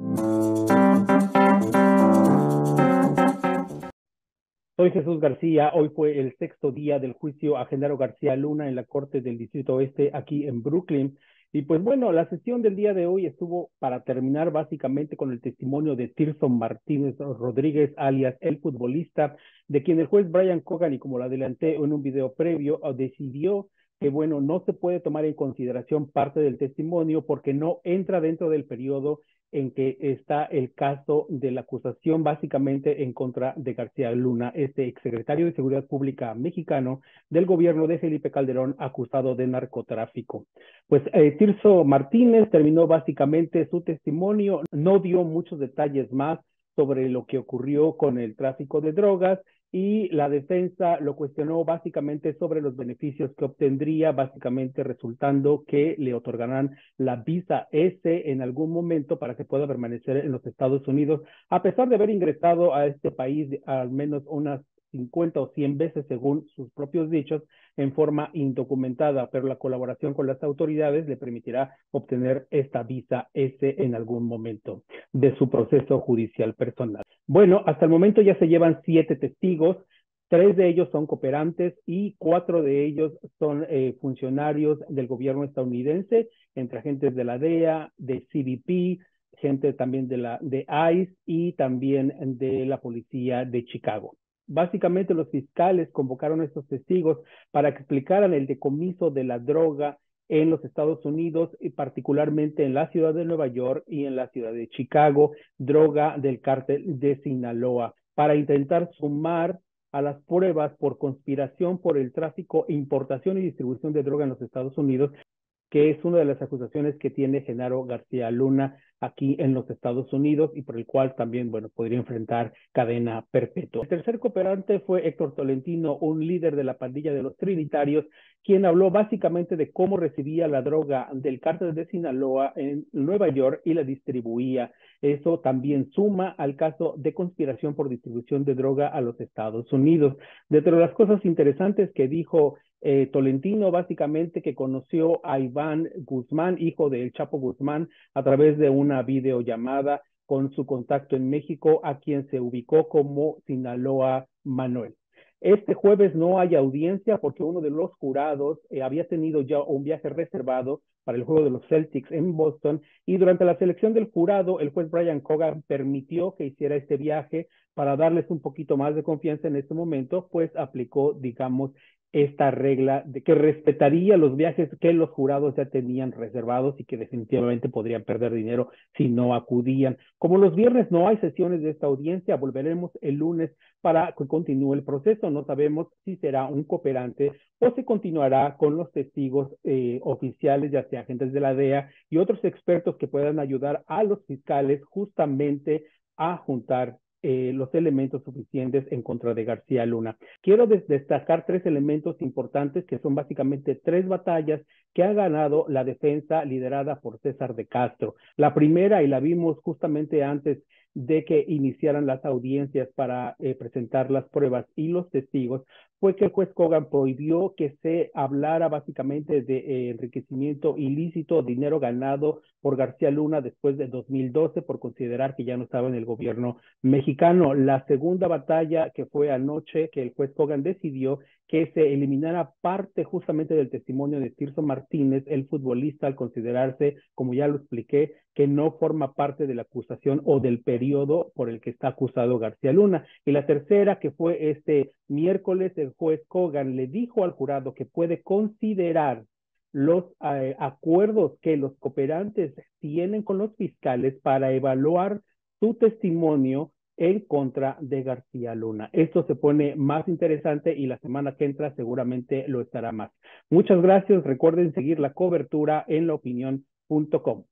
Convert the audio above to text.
Soy Jesús García. Hoy fue el sexto día del juicio a Genaro García Luna en la Corte del Distrito Oeste aquí en Brooklyn. Y pues bueno, la sesión del día de hoy estuvo para terminar básicamente con el testimonio de Tirso Martínez Rodríguez, alias el futbolista, de quien el juez Brian Cogan, y como lo adelanté en un video previo, decidió que bueno, no se puede tomar en consideración parte del testimonio porque no entra dentro del periodo en que está el caso de la acusación básicamente en contra de García Luna, este exsecretario de Seguridad Pública mexicano del gobierno de Felipe Calderón, acusado de narcotráfico. Pues Tirso Martínez terminó básicamente su testimonio, no dio muchos detalles más sobre lo que ocurrió con el tráfico de drogas, y la defensa lo cuestionó básicamente sobre los beneficios que obtendría, básicamente resultando que le otorgarán la visa S en algún momento para que pueda permanecer en los Estados Unidos, a pesar de haber ingresado a este país al menos unas 50 o 100 veces, según sus propios dichos, en forma indocumentada, pero la colaboración con las autoridades le permitirá obtener esta visa S en algún momento de su proceso judicial personal. Bueno, hasta el momento ya se llevan 7 testigos, 3 de ellos son cooperantes y 4 de ellos son funcionarios del gobierno estadounidense, entre agentes de la DEA, de CBP, gente también de ICE y también de la policía de Chicago. Básicamente los fiscales convocaron a estos testigos para que explicaran el decomiso de la droga en los Estados Unidos y particularmente en la ciudad de Nueva York y en la ciudad de Chicago, droga del cártel de Sinaloa, para intentar sumar a las pruebas por conspiración por el tráfico, importación y distribución de droga en los Estados Unidos, que es una de las acusaciones que tiene Genaro García Luna aquí en los Estados Unidos y por el cual también, bueno, podría enfrentar cadena perpetua. El tercer cooperante fue Héctor Tolentino, un líder de la pandilla de los Trinitarios, quien habló básicamente de cómo recibía la droga del cártel de Sinaloa en Nueva York y la distribuía. Eso también suma al caso de conspiración por distribución de droga a los Estados Unidos. Dentro de las cosas interesantes que dijo Tolentino, básicamente que conoció a Iván Guzmán, hijo del Chapo Guzmán, a través de una videollamada con su contacto en México, a quien se ubicó como Sinaloa Manuel. Este jueves no hay audiencia porque uno de los jurados había tenido ya un viaje reservado para el juego de los Celtics en Boston, y durante la selección del jurado el juez Brian Cogan permitió que hiciera este viaje para darles un poquito más de confianza en este momento, pues aplicó, digamos, esta regla de que respetaría los viajes que los jurados ya tenían reservados y que definitivamente podrían perder dinero si no acudían. Como los viernes no hay sesiones de esta audiencia, volveremos el lunes para que continúe el proceso. No sabemos si será un cooperante o se continuará con los testigos oficiales, ya sea agentes de la DEA y otros expertos que puedan ayudar a los fiscales justamente a juntar los elementos suficientes en contra de García Luna. Quiero destacar 3 elementos importantes que son básicamente 3 batallas que ha ganado la defensa liderada por César de Castro. La primera, y la vimos justamente antes de que iniciaran las audiencias para presentar las pruebas y los testigos, fue que el juez Cogan prohibió que se hablara básicamente de enriquecimiento ilícito, dinero ganado por García Luna después de 2012 por considerar que ya no estaba en el gobierno mexicano. La segunda batalla, que fue anoche, que el juez Cogan decidió que se eliminara parte justamente del testimonio de Tirso Martínez, el futbolista, al considerarse, como ya lo expliqué, que no forma parte de la acusación o del periodo por el que está acusado García Luna. Y la tercera, que fue este miércoles, el juez Cogan le dijo al jurado que puede considerar los acuerdos que los cooperantes tienen con los fiscales para evaluar su testimonio en contra de García Luna. Esto se pone más interesante y la semana que entra seguramente lo estará más. Muchas gracias. Recuerden seguir la cobertura en laopinión.com.